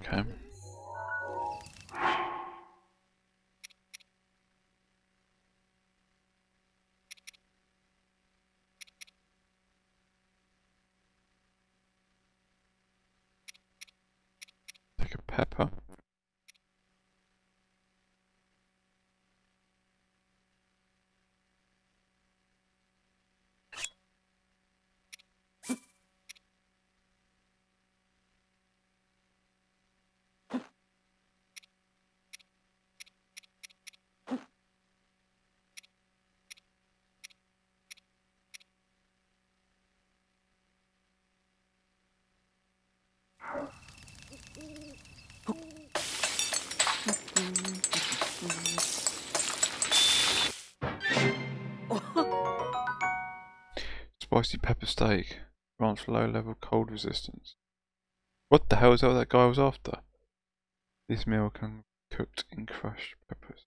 Okay. Take a pepper. Spicy pepper steak. Grants low level cold resistance. What the hell is that guy was after? This meal can be cooked in crushed peppers.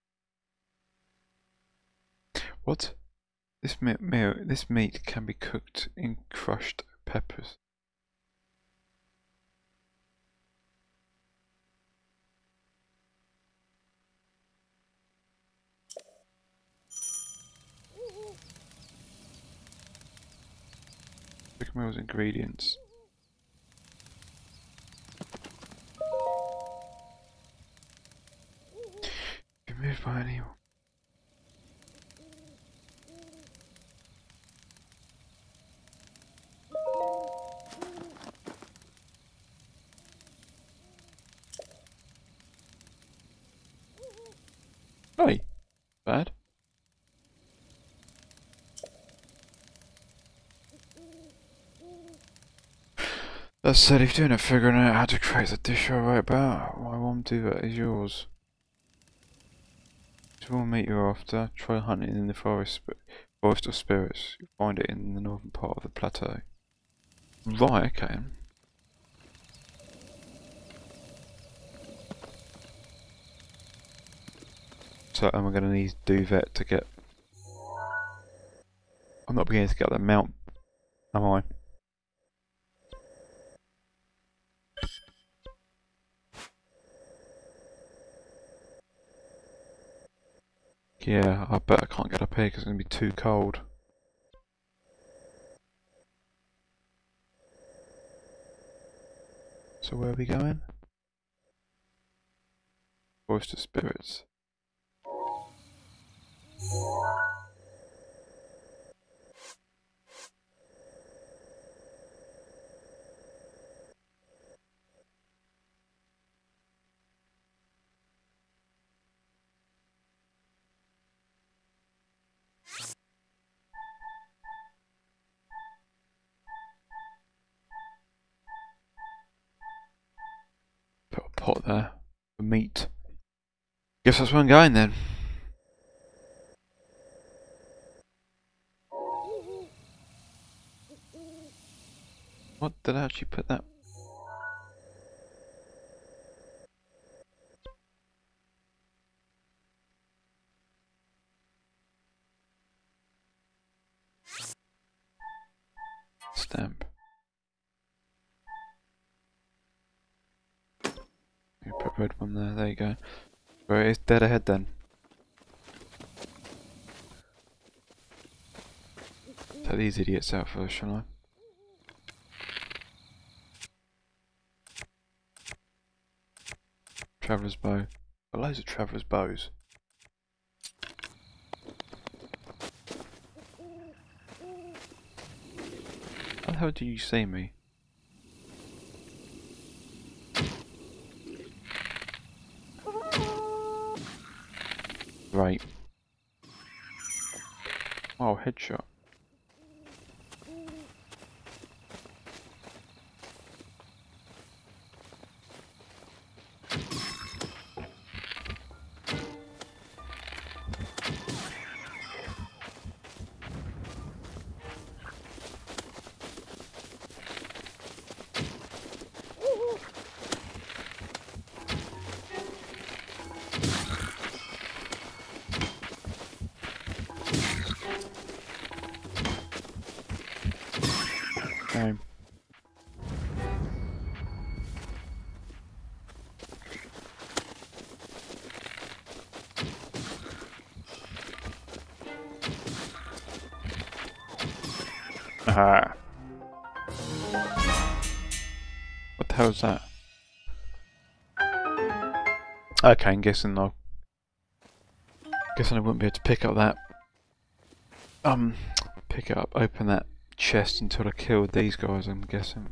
What? This meat can be cooked in crushed peppers. Cook meal's ingredients. Be moved by anyone. Hey, bad. That said, if you're doing it figuring out how to create the dish I write about, I won't do that, is yours. Which will meet you after. Try hunting in the forest of spirits. You'll find it in the northern part of the plateau. Right, okay. So am I going to need Duvet to get... I'm not beginning to get that mount, am I? Yeah, I bet I can't get up here because it's going to be too cold. So where are we going? Forest of Spirits. Put a pot there for meat. Guess that's where I'm going then. What did I actually put that? Stamp. You put red one there you go. Right, it's dead ahead then. Take these idiots out first, shall I? Traveller's bow. Got loads of traveller's bows. How the hell do you see me? Right. Oh, headshot. Haha. What the hell is that? Okay, I'm guessing I wouldn't be able to pick up that. Pick it up, open that chest until I killed these guys, I'm guessing.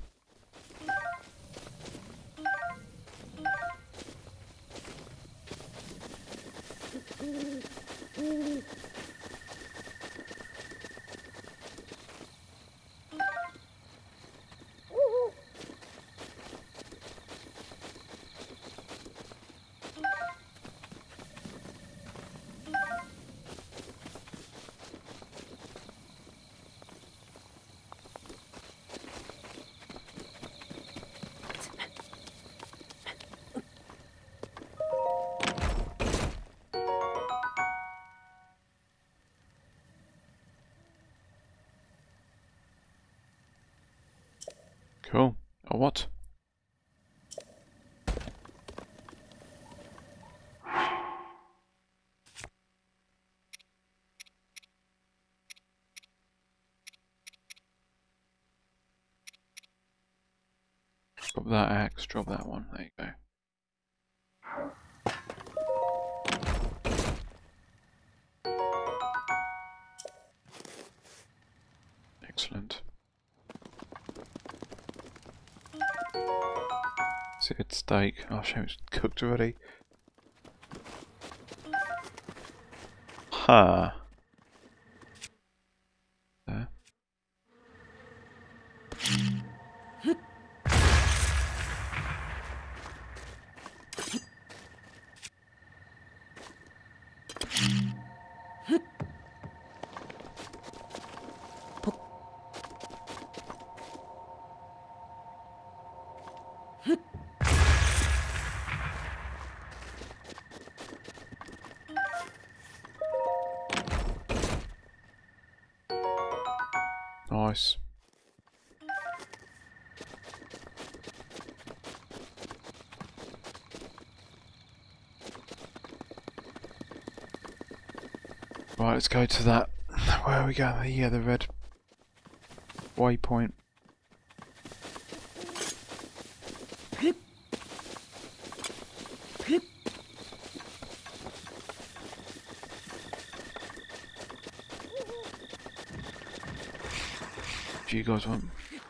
Cool. Oh, what? Drop that axe, drop that one. There you go. Excellent. Seared steak. Oh, shame it's cooked already. Ha. There. Nice. Right, let's go to that. Where are we going? Yeah, the red waypoint. Do you guys want?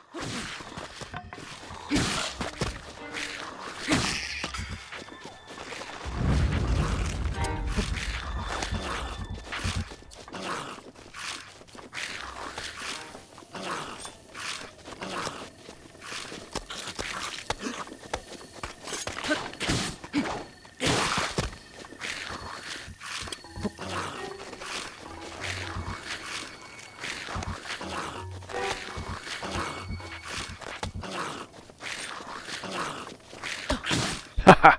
Haha!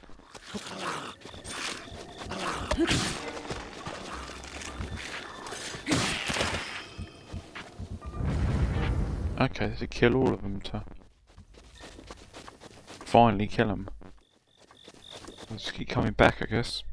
Okay, to kill all of them to finally kill them. I'll just keep coming back, I guess.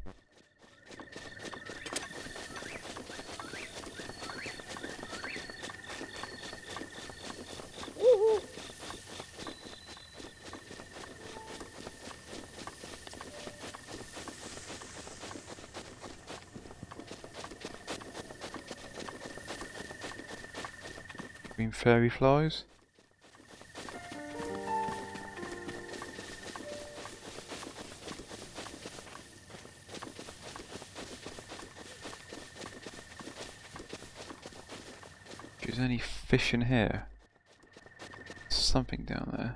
Green fairy flies. Is there any fish in here? Something down there.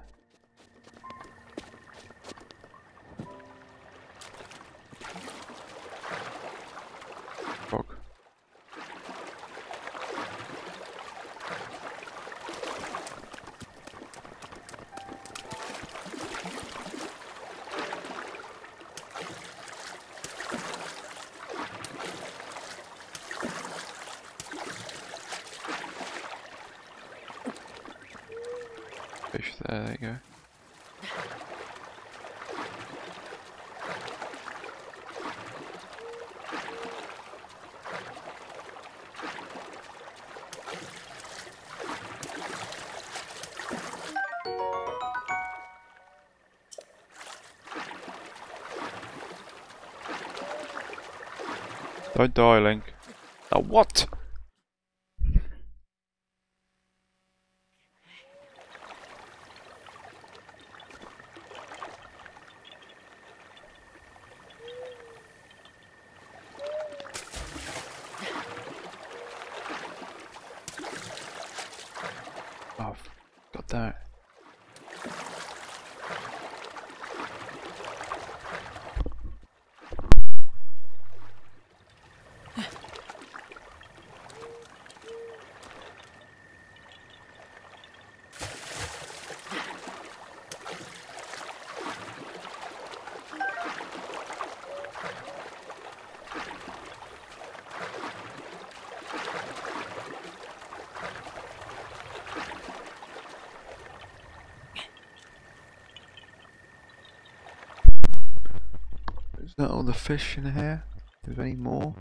Frog. Fish there you go. Don't die, Link. Oh, what? Oh, I've got that. Is that all the fish in here? Is there any more?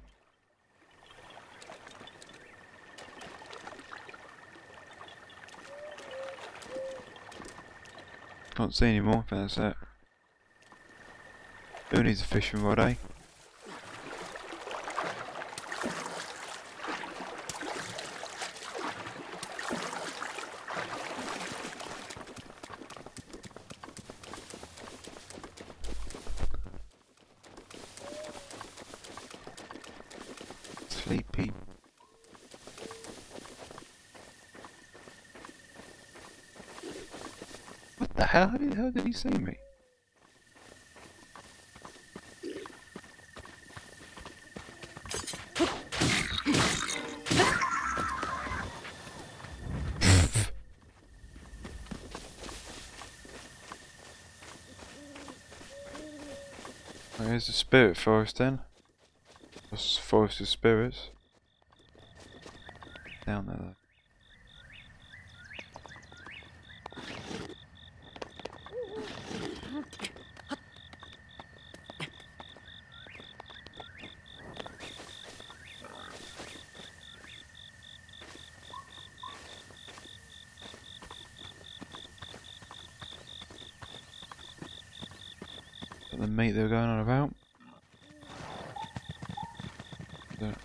Can't see any more, but that's it. Who needs a fishing rod, eh? Sleepy. What the hell? How did he see me? Here's the spirit forest then. This forest of spirits. Down there though. The meat they were going on about. There.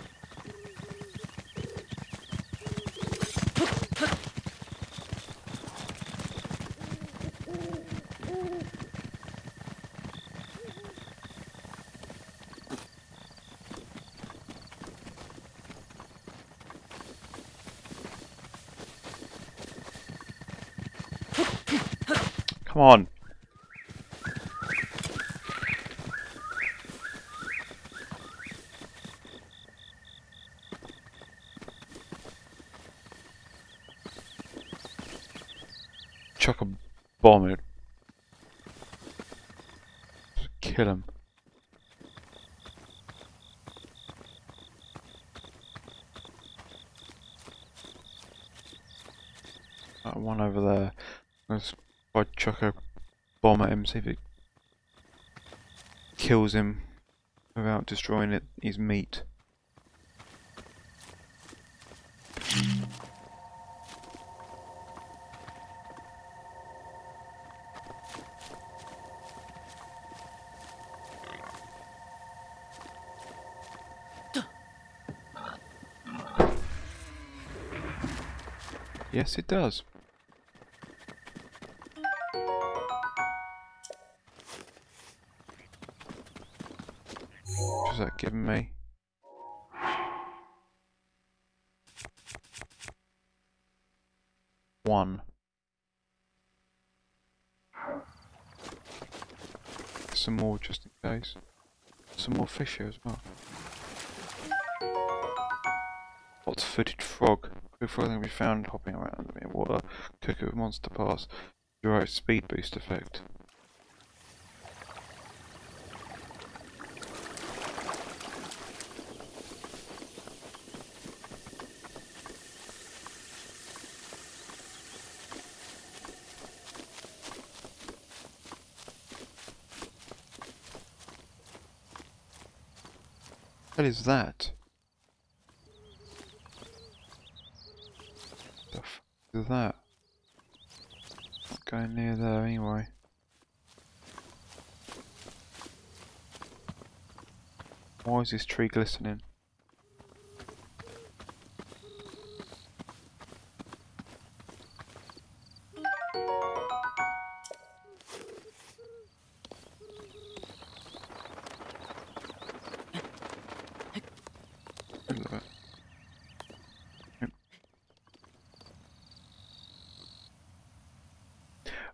Come on. Chuck a bomb it. Just kill him. That one over there. Let's try to chuck a bomb at him, see if it kills him without destroying his meat. Yes, it does. What's that giving me? One. Some more just in case. Some more fish here as well. Lots-footed frog. Quick frog can be found hopping around in water. Cook it with monster pass. Dry speed boost effect. What is that? The f is that? Not going near there anyway. Why is this tree glistening?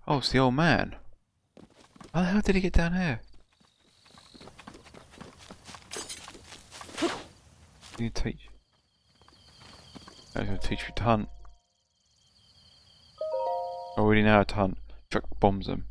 Oh, it's the old man. How the hell did he get down here? You teach. I was going to teach you to hunt. I already know how to hunt. Truck bombs them.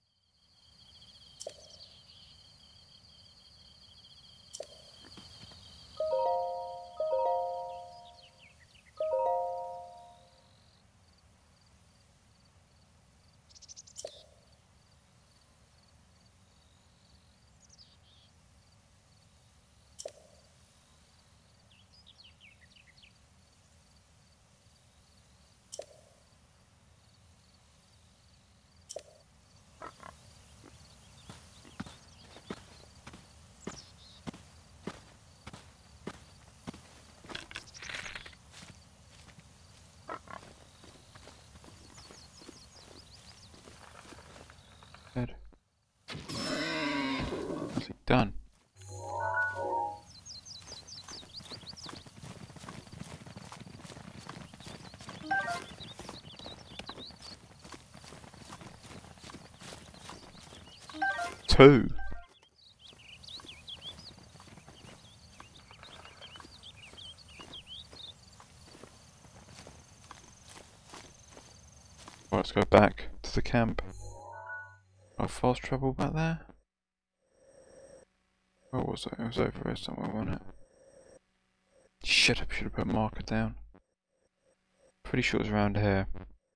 Dead. What's he done? Two. Right, let's go back to the camp. I fast travel back there? Where was it? It was over here somewhere, wasn't it? Shit, I should have put a marker down. Pretty sure it was around here.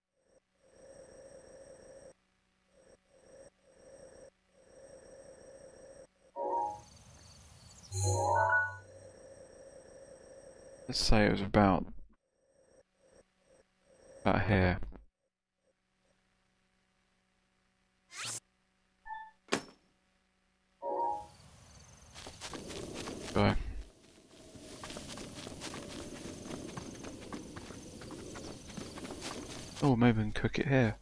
Let's say it was about here. Go. Oh, maybe we can cook it here.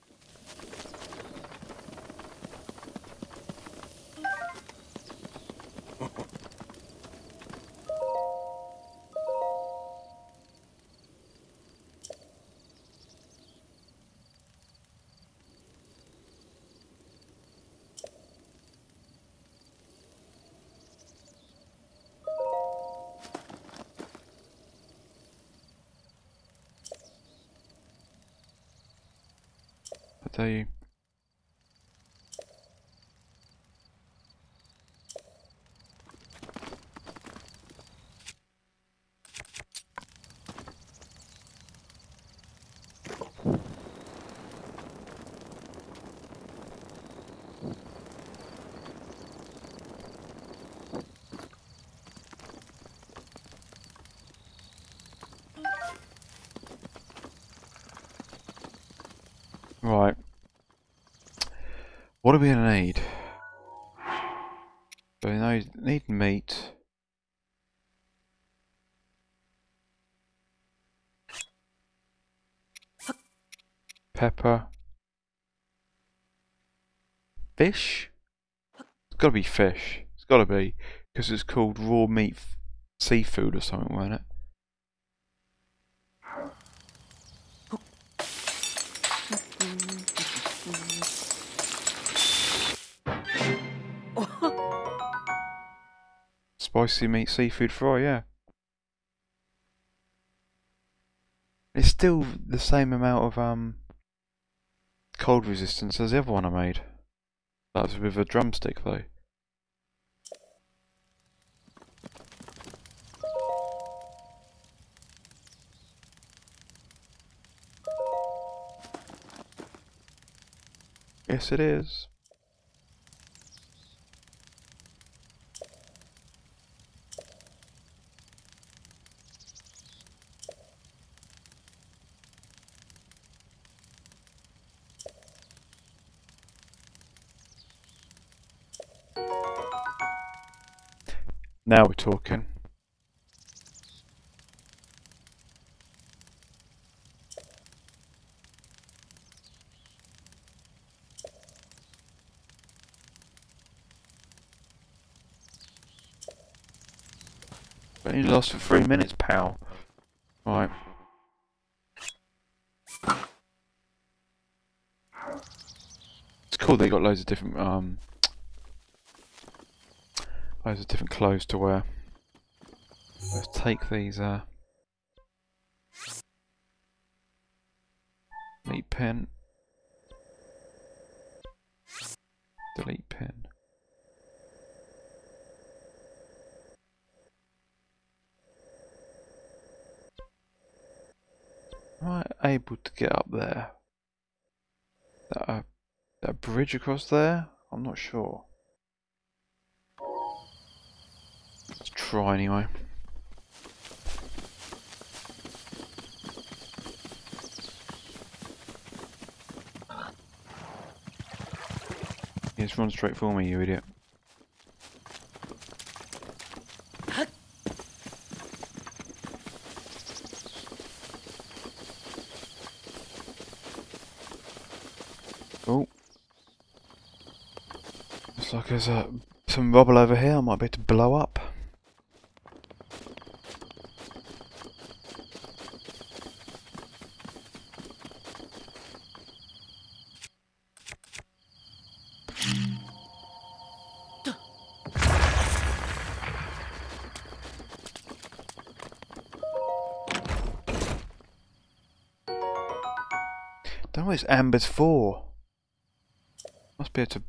I tell you. Right. What are we gonna need? So we need meat. Pepper. Fish? It's gotta be fish. It's gotta be. Because it's called raw meat seafood or something, wasn't it? Spicy meat seafood fry, yeah. It's still the same amount of cold resistance as the other one I made. That's with a drumstick though. Yes it is. Now we're talking. But only lasts for 3 minutes, pal. Right. cool they got loads of different clothes to wear. Let's take these delete pen. Delete pen. Am I able to get up there? That bridge across there? I'm not sure. Let's try anyway. Just run straight for me, you idiot. Oh. Looks like there's some rubble over here I might be able to blow up. Don't know what this amber's for. Must be able to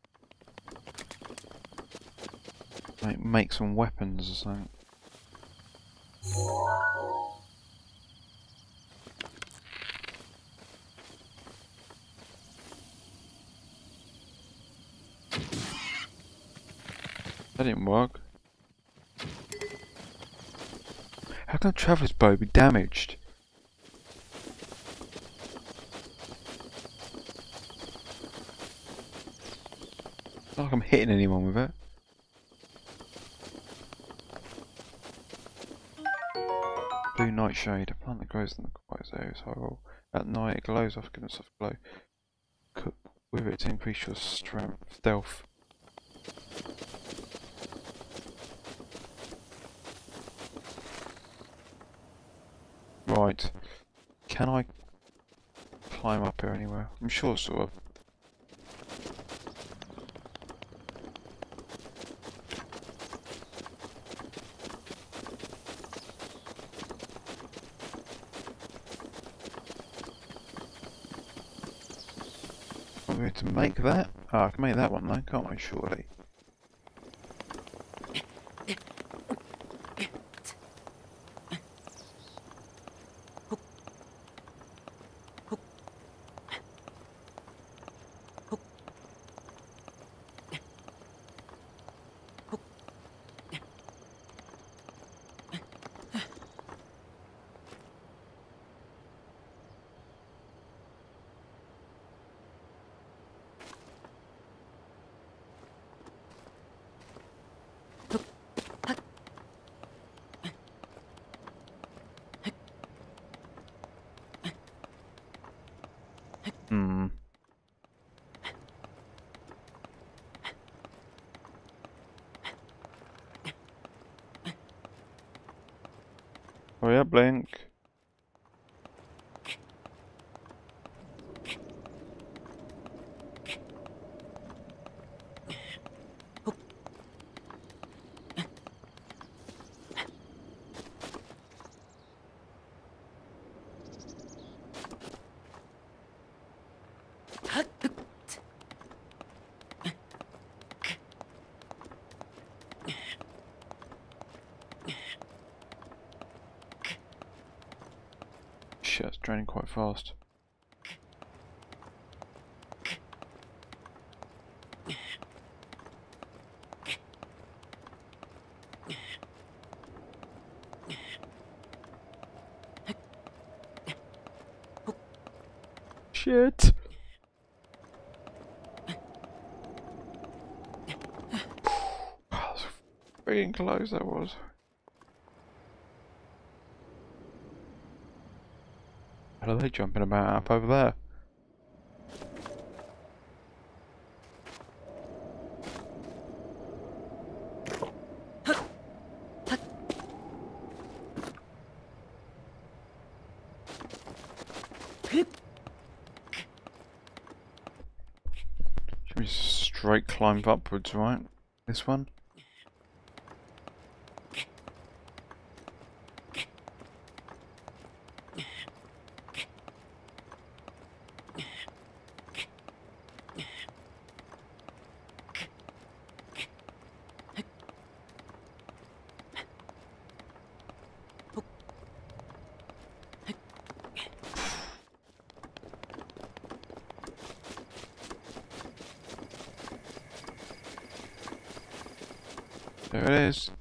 make some weapons or something. That didn't work. How can a traveller's bow be damaged? It's not like I'm hitting anyone with it. Blue nightshade, a plant that grows in the quiet areas. Horrible. At night it glows off, giving a soft glow. Cook with it to increase your strength, stealth. Right. Can I climb up here anywhere? I'm sure sort of. I'm going to make that. Oh, I can make that one though, can't I, surely? Hmm. Hurry up, Blink. Shit, it's draining quite fast. Shit! That's freaking close that was. How are they jumping about up over there? straight climb upwards, right? This one? There it is.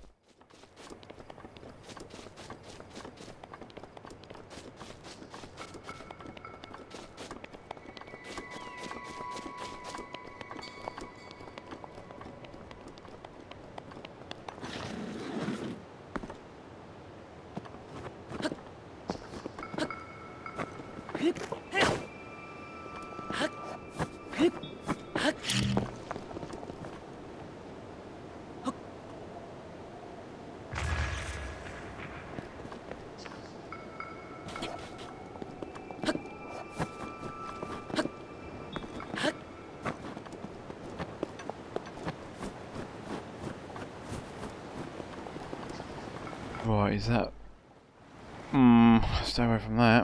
Right, is that... stay away from that.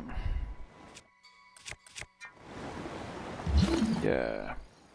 Yeah.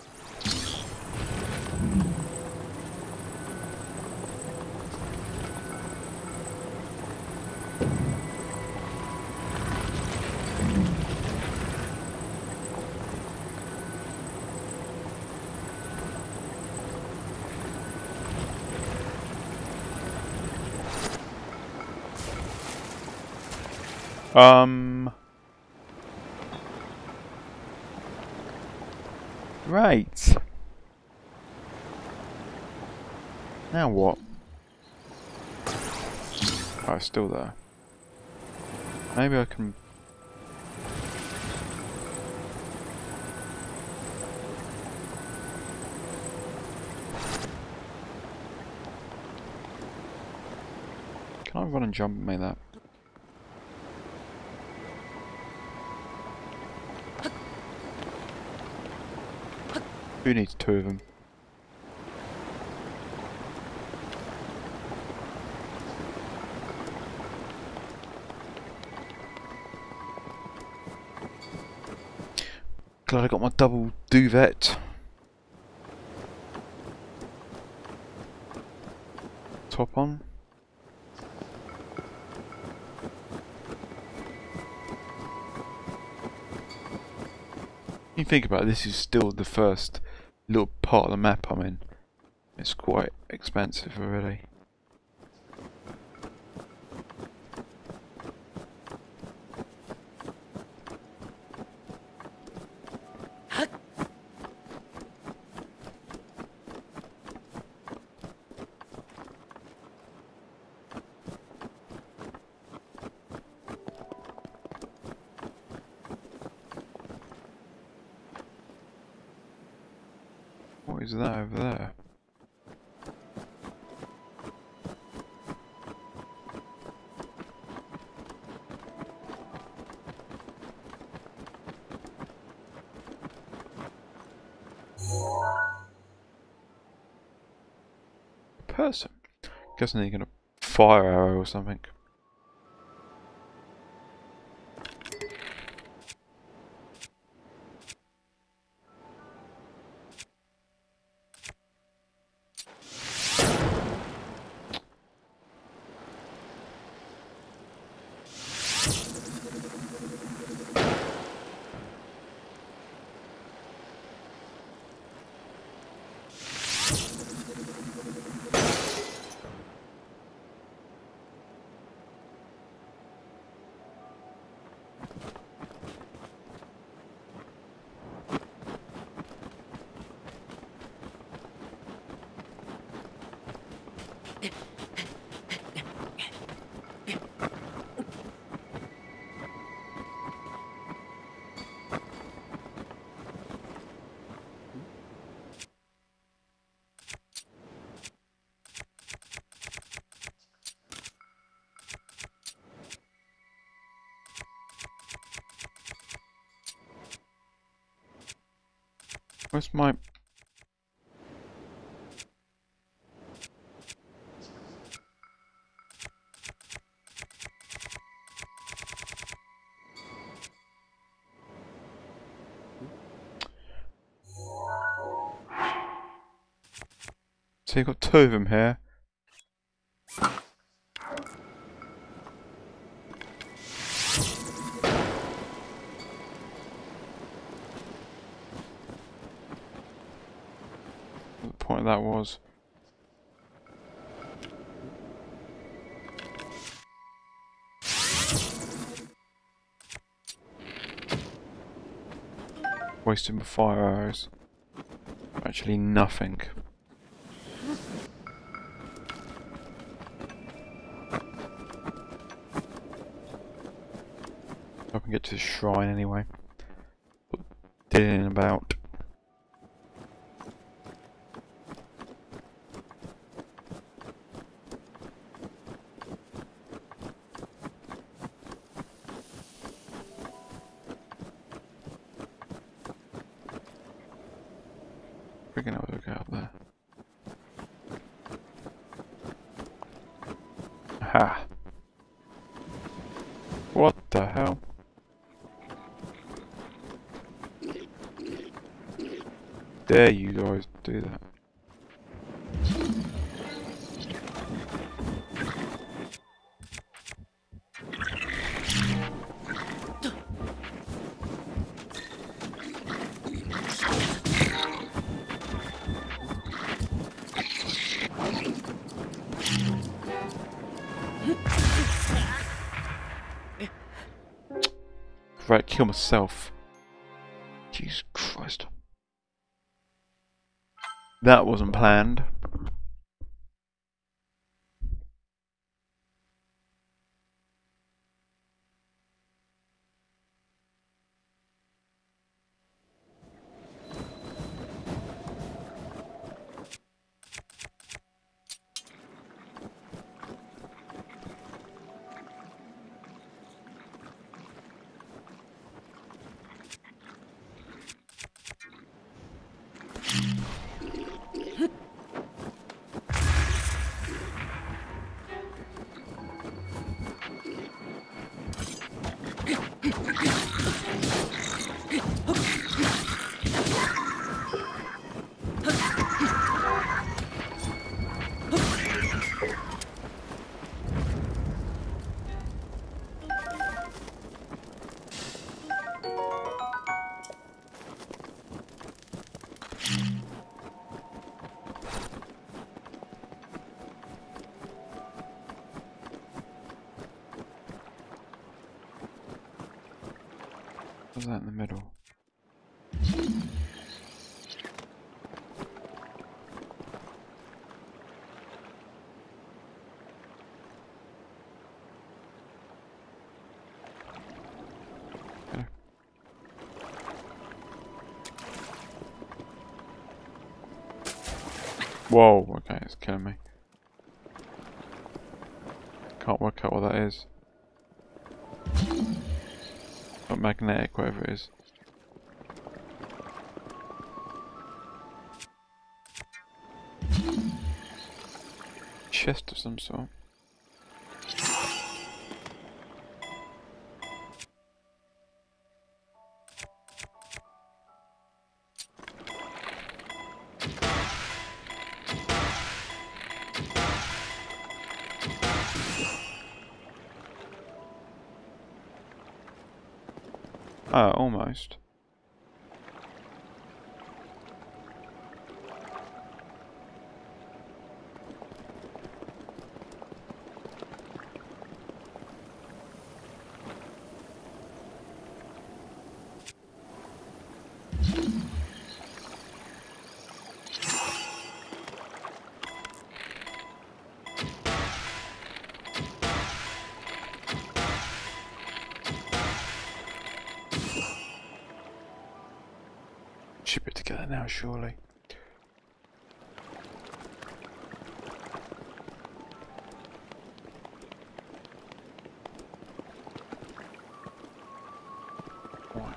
Right. Now what? Oh, it's still there. Maybe I can... Can I run and jump and make that? Who needs two of them? Glad I got my double duvet. Top on. You think about it, this is still the first little part of the map I'm in. It's quite expensive already. What is that over there? A person? Guessing they're gonna fire arrow or something. Where's my... So you've got two of them here. The point of that was. Wasting my fire arrows. Actually nothing. I can get to the shrine anyway. Did it in about. Freaking hell, look out there. Aha! What the hell? Dare you guys do that? Right, kill myself. Jesus Christ. That wasn't planned. What's that in the middle? Okay. Whoa, okay, it's killing me. Can't work out what that is. Not magnetic, whatever it is. Chest of some sort. Oh, almost. Should be together now, surely. Right.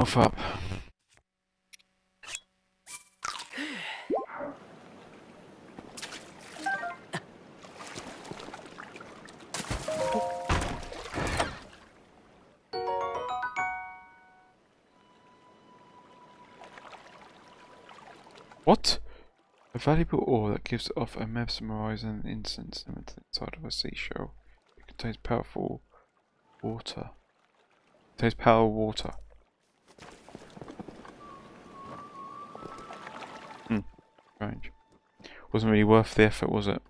health up. What? A valuable ore that gives off a mesmerizing incense inside of a seashell. It contains powerful water. It contains power water. Strange. Wasn't really worth the effort, was it?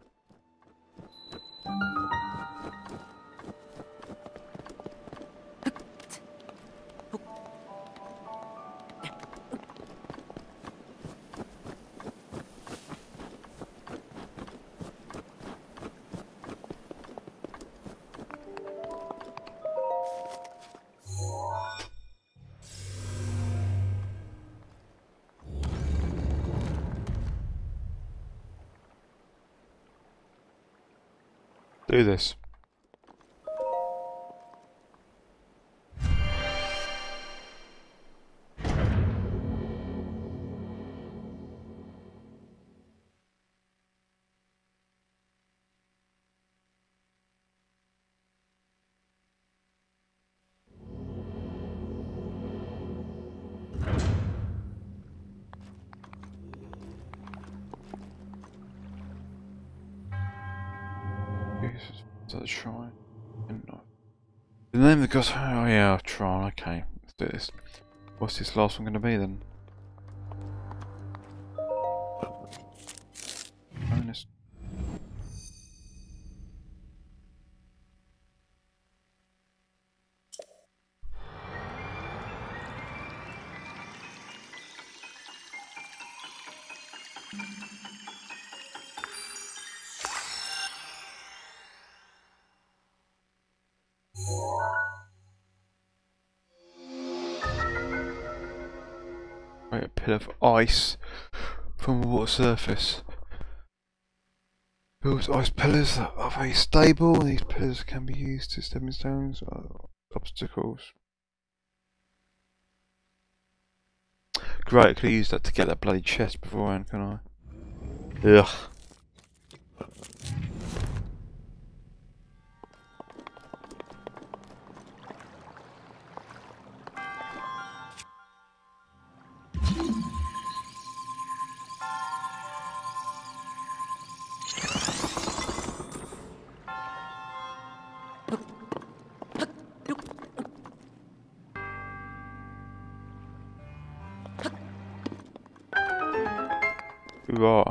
Do this. Jesus, is that a shrine? No. The name of the god. Oh yeah, Tron. Okay, let's do this. What's this last one going to be then? Bonus. Right, a pillar of ice from the water surface. Builds ice pillars that are very stable. These pillars can be used as stepping stones or obstacles. Great, I could have used that to get that bloody chest beforehand, can I? Ugh. Hoorah.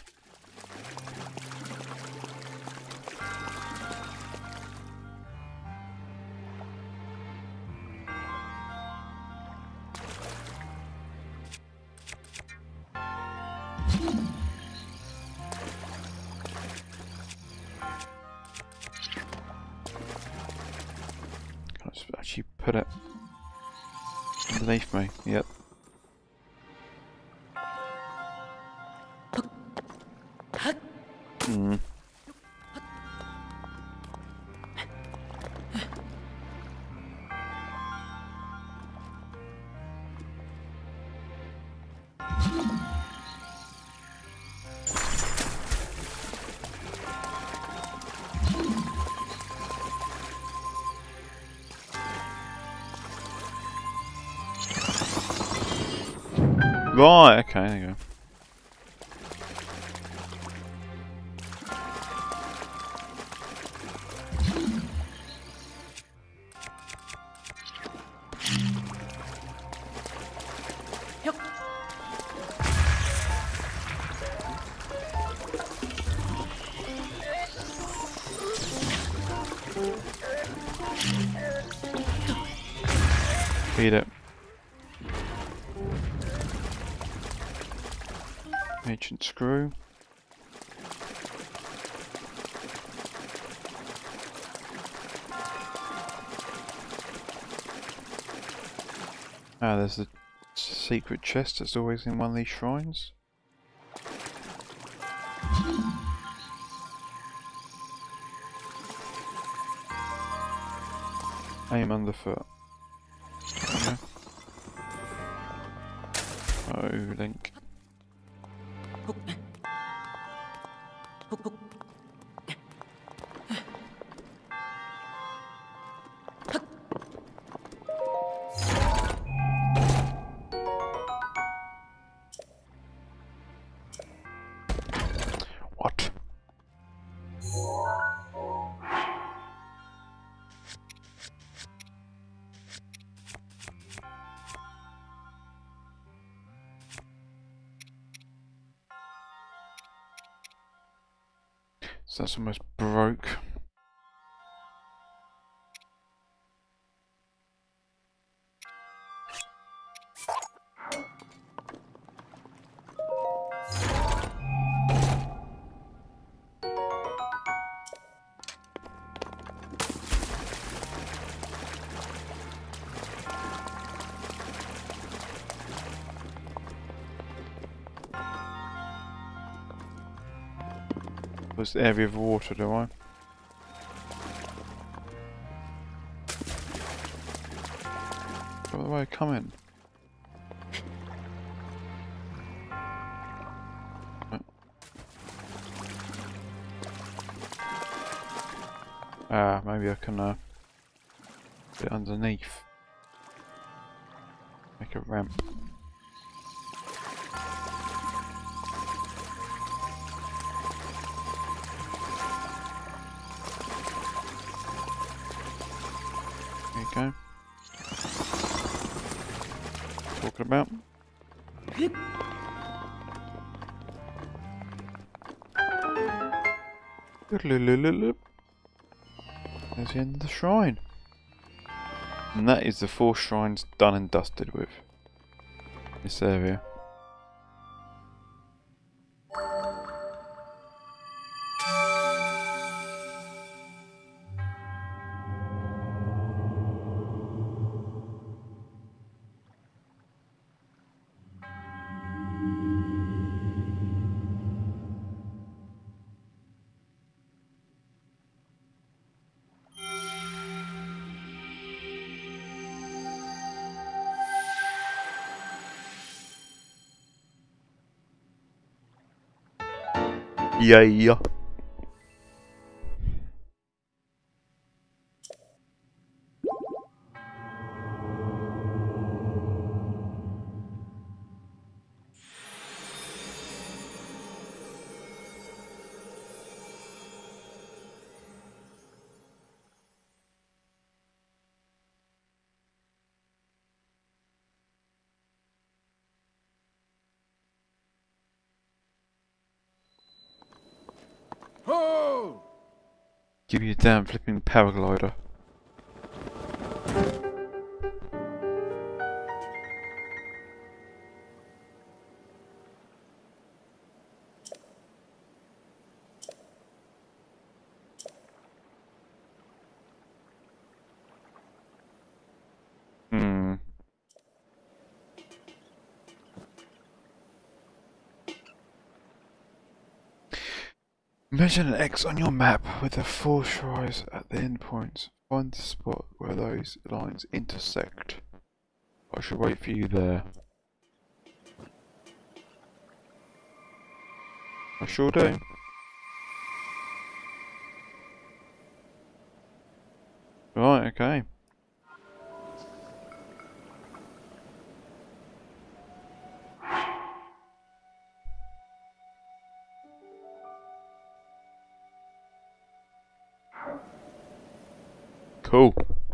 Can I actually put it underneath me? Yep. Hmm. Right, okay, there you go. Feed it. Ancient screw. Ah, there's the secret chest that's always in one of these shrines. Aim underfoot. Okay. Oh, Link. What? So that's almost broke. Was the area of water, do I? By the way, come in. Ah, maybe I can get underneath. Make a ramp. There you go. Talking about. There's the end of the shrine. And that is the 4 shrines done and dusted with this area. Yeah. Ho! Give you a damn flipping paraglider. Measure an X on your map with the 4 shrines at the endpoints. Find the spot where those lines intersect. I should wait for you there. I sure do. Right, okay. Cool.